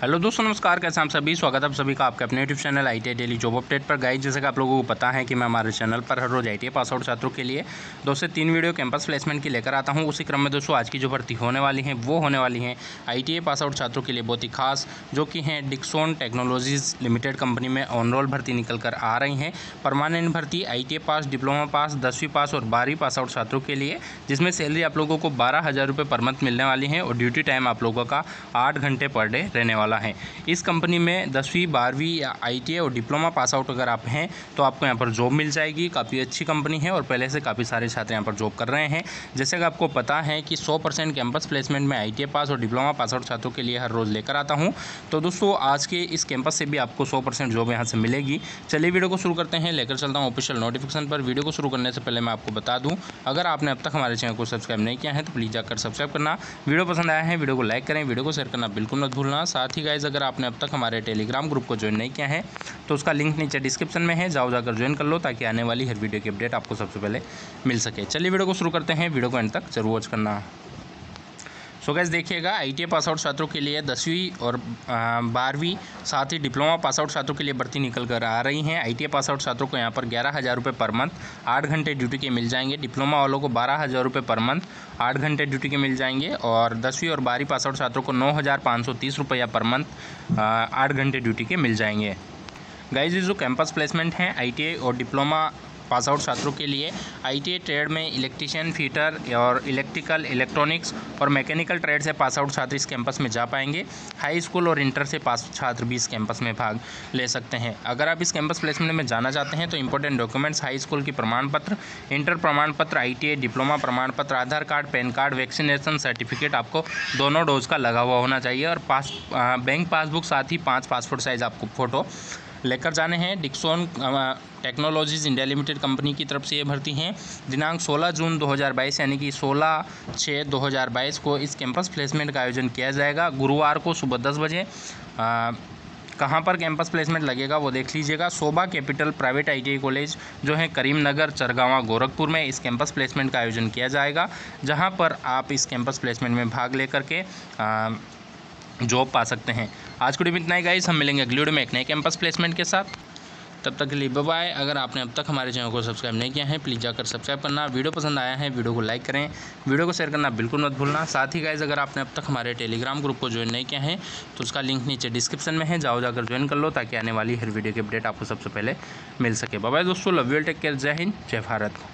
Hello दोस्तों, नमस्कार। कैसे हैं आप सभी? स्वागत है आप सभी का आपके अपने YouTube channel ITI daily job update पर। गाइस, जैसे कि आप लोगों को पता है कि मैं हमारे चैनल पर हर रोज़ ITI पास आउट छात्रों के लिए 2 से 3 वीडियो कैंपस प्लेसमेंट की लेकर आता हूं। उसी क्रम में दोस्तों आज की जो भर्ती होने वाली है वो होने वाली है ITI पास आउट छात्रों के लिए बहुत ही खास, जो कि हैं डिक्सॉन टेक्नोलॉजीज़ लिमिटेड कंपनी में ऑन रोल भर्ती निकल कर आ रही हैं। परमानेंट भर्ती ITI पास, डिप्लोमा पास, 10वीं पास और 12वीं पास आउट छात्रों के लिए, जिसमें सैलरी आप लोगों को 12,000 रुपये पर मंथ मिलने वाली है और ड्यूटी टाइम आप लोगों का 8 घंटे पर डे रहने वाला है। इस कंपनी में 10वीं 12वीं या ITI और डिप्लोमा पास आउट अगर आप हैं तो आपको यहाँ पर जॉब मिल जाएगी। काफ़ी अच्छी कंपनी है और पहले से काफ़ी सारे छात्र यहाँ पर जॉब कर रहे हैं। जैसे कि आपको पता है कि 100% कैंपस प्लेसमेंट में ITI पास और डिप्लोमा पास आउट छात्रों के लिए हर रोज़ लेकर आता हूँ। तो दोस्तों आज के इस कैंपस से भी आपको 100% जॉब यहाँ से मिलेगी। चलिए वीडियो को शुरू करते हैं, लेकर चलता हूँ ऑफिशियल नोटिफिकेशन पर। वीडियो को शुरू करने से पहले मैं आपको बता दूँ, अगर आपने अब तक हमारे चैनल को सब्सक्राइब नहीं किया है तो प्लीज़ जाकर सब्सक्राइब करना। वीडियो पसंद आया है वीडियो को लाइक करें, वीडियो को शेयर करना बिल्कुल मत भूलना। साथ ही गाइस, अगर आपने अब तक हमारे टेलीग्राम ग्रुप को ज्वाइन नहीं किया है तो उसका लिंक नीचे डिस्क्रिप्शन में है, जाकर ज्वाइन कर लो ताकि आने वाली हर वीडियो की अपडेट आपको सबसे पहले मिल सके। चलिए वीडियो को शुरू करते हैं, वीडियो को एंड तक जरूर वॉच करना। सो गाइस देखिएगा, ITI पास आउट छात्रों के लिए 10वीं और 12वीं, साथ ही डिप्लोमा पास आउट छात्रों के लिए भर्ती निकल कर आ रही हैं। ITI पास आउट छात्रों को यहाँ पर 11,000 रुपये पर मंथ 8 घंटे ड्यूटी के मिल जाएंगे। डिप्लोमा वालों को 12,000 रुपये पर मंथ 8 घंटे ड्यूटी के मिल जाएंगे और 10वीं और 12वीं पास आउट छात्रों को 9,530 रुपया पर मंथ 8 घंटे ड्यूटी के मिल जाएंगे। गाइस, ये जो कैंपस प्लेसमेंट हैं ITI और डिप्लोमा पास आउट छात्रों के लिए, ITI ट्रेड में इलेक्ट्रीशियन, फिटर और इलेक्ट्रिकल, इलेक्ट्रॉनिक्स और मैकेनिकल ट्रेड से पास आउट छात्र इस कैंपस में जा पाएंगे। हाई स्कूल और इंटर से पास छात्र भी इस कैंपस में भाग ले सकते हैं। अगर आप इस कैंपस प्लेसमेंट में जाना चाहते हैं तो इंपॉर्टेंट डॉक्यूमेंट्स हाई स्कूल की प्रमाण पत्र, इंटर प्रमाण पत्र, ITI डिप्लोमा प्रमाण पत्र, Aadhaar card, PAN card, vaccination certificate आपको दोनों डोज का लगा हुआ होना चाहिए और बैंक पासबुक, साथ ही 5 पासपोर्ट साइज़ आपको फ़ोटो लेकर जाने हैं। Dixon Technologies India Limited company की तरफ से ये भर्ती हैं। दिनांक 16 जून 2022 यानी कि 16/6/2022 को इस कैंपस प्लेसमेंट का आयोजन किया जाएगा, गुरुवार को सुबह 10 बजे। कहाँ पर कैंपस प्लेसमेंट लगेगा वो देख लीजिएगा। Shobha capital private ITI college जो है करीमनगर, चरगावा, गोरखपुर में इस कैंपस प्लेसमेंट का आयोजन किया जाएगा, जहाँ पर आप इस कैंपस प्लेसमेंट में भाग लेकर के जॉब पा सकते हैं। आज की वीडियो में इतना ही गाइस, हम मिलेंगे अगली वीडियो में एक नए कैंपस प्लेसमेंट के साथ। तब तक के लिए बाय बाय। अगर आपने अब तक हमारे चैनल को सब्सक्राइब नहीं किया है प्लीज़ जाकर सब्सक्राइब करना। वीडियो पसंद आया है वीडियो को लाइक करें, वीडियो को शेयर करना बिल्कुल मत भूलना। साथ ही गाइस, अगर आपने अब तक हमारे टेलीग्राम ग्रुप को ज्वाइन नहीं किया है तो उसका लिंक नीचे डिस्क्रिप्शन में है, जाकर ज्वाइन कर लो ताकि आने वाली हर वीडियो की अपडेट आपको सबसे पहले मिल सके। बाय बाय दोस्तों, लव यू, टेक केयर, जय हिंद, जय भारत।